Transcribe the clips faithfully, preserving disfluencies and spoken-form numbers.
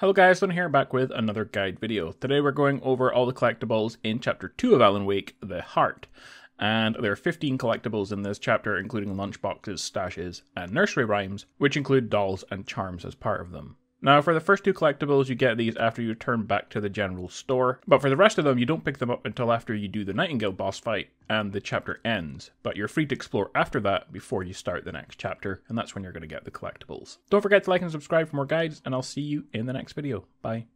Hello guys, Lynn here, back with another guide video. Today we're going over all the collectibles in Chapter two of Alan Wake, The Heart. And there are fifteen collectibles in this chapter, including lunchboxes, stashes, and nursery rhymes, which include dolls and charms as part of them. Now, for the first two collectibles, you get these after you return back to the general store, but for the rest of them, you don't pick them up until after you do the Nightingale boss fight and the chapter ends, but you're free to explore after that before you start the next chapter, and that's when you're going to get the collectibles. Don't forget to like and subscribe for more guides, and I'll see you in the next video. Bye.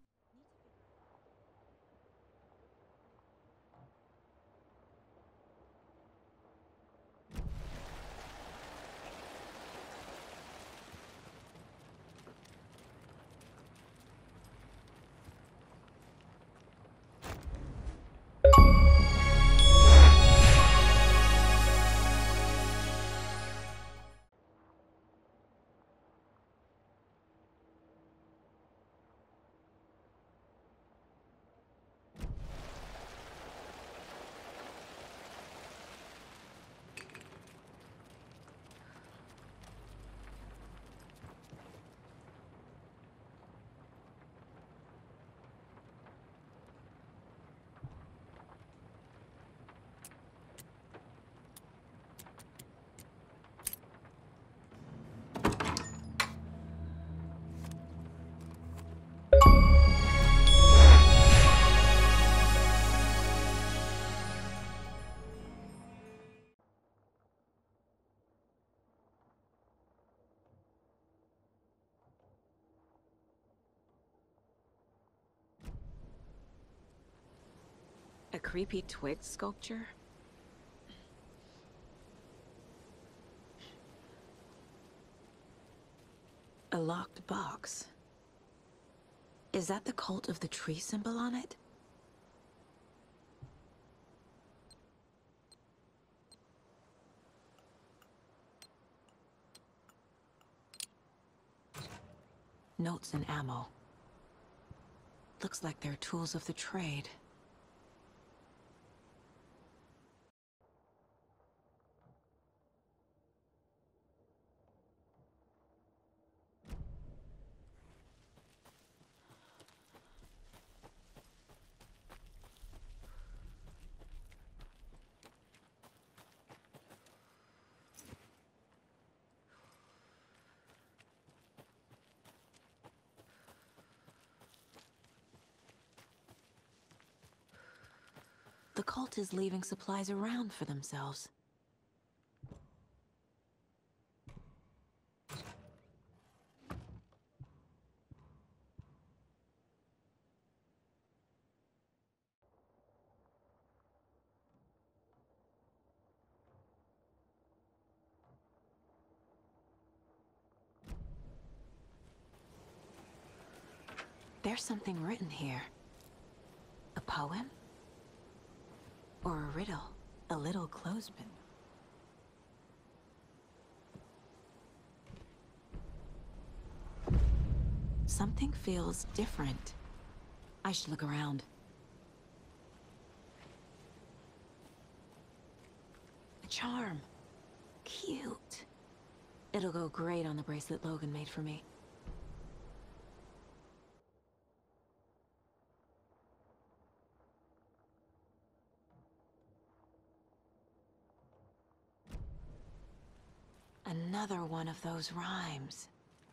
A creepy twig sculpture? A locked box. Is that the cult of the tree symbol on it? Notes and ammo. Looks like they're tools of the trade. The cult is leaving supplies around for themselves. There's something written here. A poem? Or a riddle, a little clothespin. Something feels different. I should look around. A charm. Cute. It'll go great on the bracelet Logan made for me. Another one of those rhymes.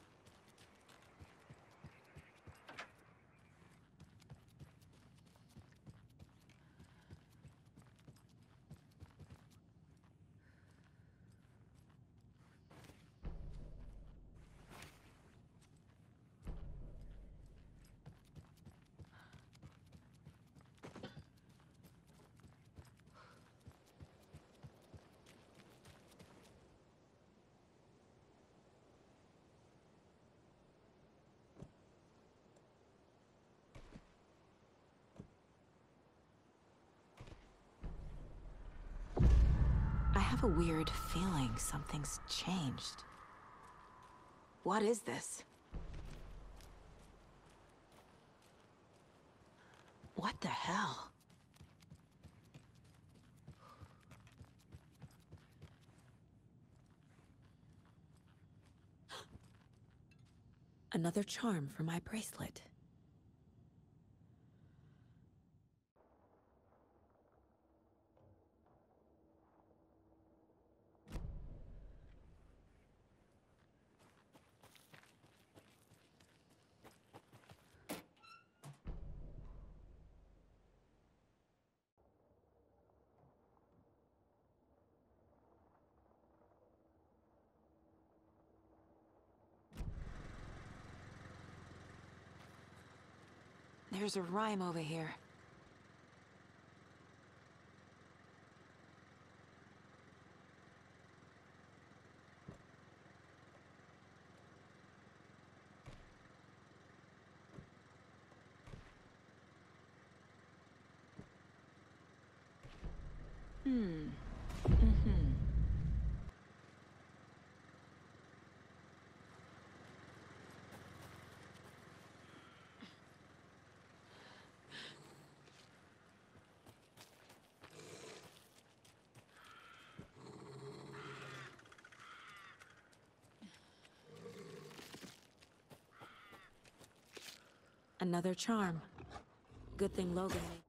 I have a weird feeling something's changed. What is this? What the hell? Another charm for my bracelet. There's a rhyme over here. Hmm. Mm-hmm. Another charm. Good thing Logan made.